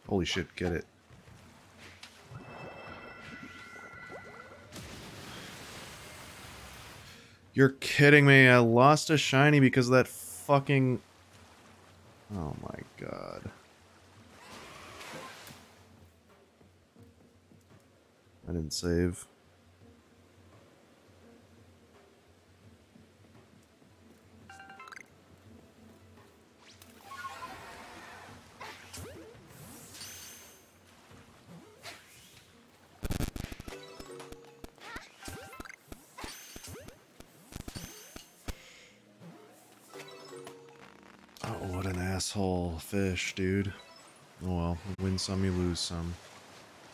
Holy shit, get it. You're kidding me. I lost a shiny because of that fucking... Oh my god. I didn't save. Oh, what an asshole fish, dude. Oh well, you win some, you lose some.